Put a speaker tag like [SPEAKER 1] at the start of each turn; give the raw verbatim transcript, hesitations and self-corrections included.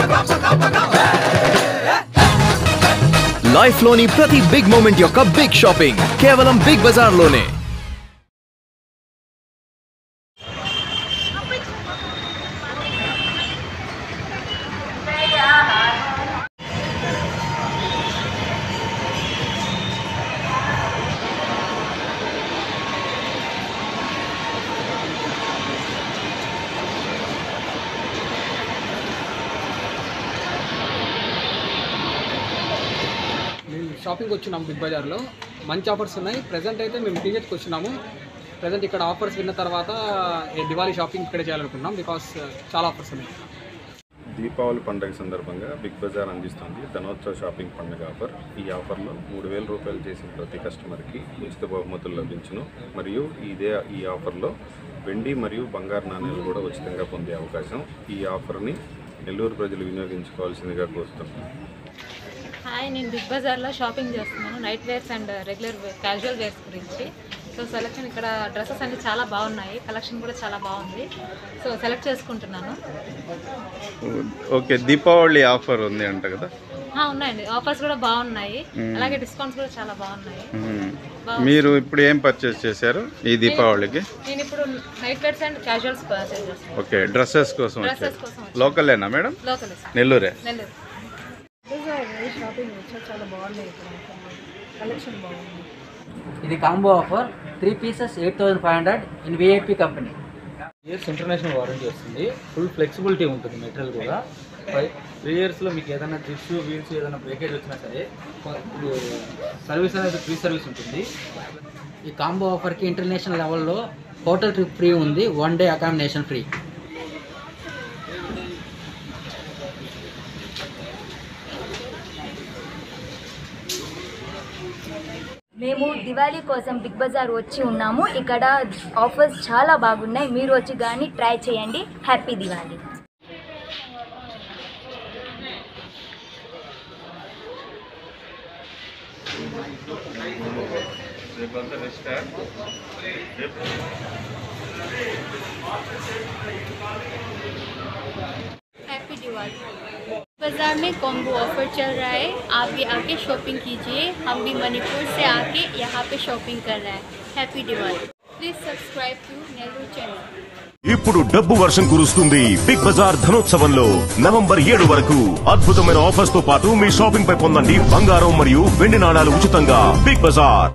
[SPEAKER 1] Life లోని ప్రతి big moment యొక్క బిగ్ షాపింగ్ కేవలం బిగ్ బజార్ లోనే.
[SPEAKER 2] షాపింగ్ వచ్చినాము బిగ్ బజార్లో. మంచి ఆఫర్స్ ఉన్నాయి. ప్రజెంట్ అయితే మేము టీవీకి వచ్చినాము. ప్రజెంట్ ఇక్కడ ఆఫర్స్ విన్న తర్వాత దివాళీ షాపింగ్ ఇక్కడే చేయాలనుకుంటున్నాం. బికాస్ చాలా ఆఫర్స్ ఉన్నాయి.
[SPEAKER 3] దీపావళి పండుగ సందర్భంగా బిగ్ బజార్ అందిస్తుంది ధనోత్సవ షాపింగ్ పండుగ ఆఫర్. ఈ ఆఫర్లో మూడు వేల రూపాయలు చేసిన ప్రతి కస్టమర్కి ఉచిత బహుమతులు లభించును. మరియు ఇదే ఈ ఆఫర్లో వెండి మరియు బంగారు నాణ్యాలు కూడా ఉచితంగా పొందే అవకాశం. ఈ ఆఫర్ని నెల్లూరు ప్రజలు వినియోగించుకోవాల్సిందిగా కోరుతున్నాను.
[SPEAKER 4] హాయ్, నేను బిగ్ బజార్లో షాపింగ్ చేస్తున్నాను. Night wears and regular wear casual wears గురించి. సో సెలెక్షన్ ఇక్కడ డ్రెస్సెస్ అన్నీ చాలా బాగున్నాయి. కలెక్షన్ కూడా చాలా బాగుంది. సో సెలెక్ట్ చేసుకుంటున్నాను.
[SPEAKER 5] ఓకే, దీపావళి ఆఫర్ ఉంది అంట కదా?
[SPEAKER 4] ఉన్నాయండి, ఆఫర్స్ కూడా బాగున్నాయి. అలాగే డిస్కౌంట్స్ కూడా చాలా బాగున్నాయి.
[SPEAKER 5] మీరు ఇప్పుడు ఏం పర్చేస్ చేశారు ఈ దీపావళికి?
[SPEAKER 4] నేను ఇప్పుడు night wears and casuals purchase చేస్తాను.
[SPEAKER 5] ఓకే, డ్రెస్సెస్ కోసం
[SPEAKER 4] డ్రెస్సెస్ కోసం.
[SPEAKER 5] లోకలేనా మేడం?
[SPEAKER 4] లోకలే.
[SPEAKER 5] నెల్లూరే.
[SPEAKER 4] నెల్లూరు
[SPEAKER 6] షాపింగ్ చాలా బాగున్నాయి. కలెక్షన్ బాగుంది.
[SPEAKER 7] ఇది combo offer. Three pieces eight thousand five hundred in VIP company.
[SPEAKER 8] Years international warranty వస్తుంది. ఫుల్ ఫ్లెక్సిబిలిటీ ఉంటుంది మెటీరియల్ కూడా. ఫైవ్ త్రీ ఇయర్స్లో మీకు ఏదైనా ట్రిప్స్ వీల్స్ ఏదైనా బ్రేకేజ్ వచ్చినా సరే ఇప్పుడు సర్వీస్ అనేది ఫ్రీ సర్వీస్ ఉంటుంది.
[SPEAKER 7] ఈ కాంబో ఆఫర్కి ఇంటర్నేషనల్ లెవెల్లో హోటల్ ట్రిప్ ఫ్రీ ఉంది. One day accommodation free.
[SPEAKER 9] మేము దివాళీ కోసం బిగ్ బజార్ వచ్చి ఉన్నాము. ఇక్కడ ఆఫర్స్ చాలా బాగున్నాయి. మీరు వచ్చి కానీ ట్రై చేయండి. హ్యాపీ దివాళీ.
[SPEAKER 4] हैप्पी दिवाली। बाजार में कॉम्बो ऑफर चल रहा है, आप भी आके शॉपिंग कीजिए। हम भी मणिपुर से आके यहाँ पे शॉपिंग कर रहे हैं। Happy Diwali. Please subscribe to Nehru channel.
[SPEAKER 10] ఇప్పుడు డబ్బు వర్షం కురుస్తుంది బిగ్ బజార్ ధనోత్సవంలో. నవంబర్ ఏడు వరకు అద్భుతమైన ఆఫర్స్ తో పాటు మీ షాపింగ్ పై పొందండి బంగారం మరియు వెండి నాణాలు ఉచితంగా. బిగ్ బజార్.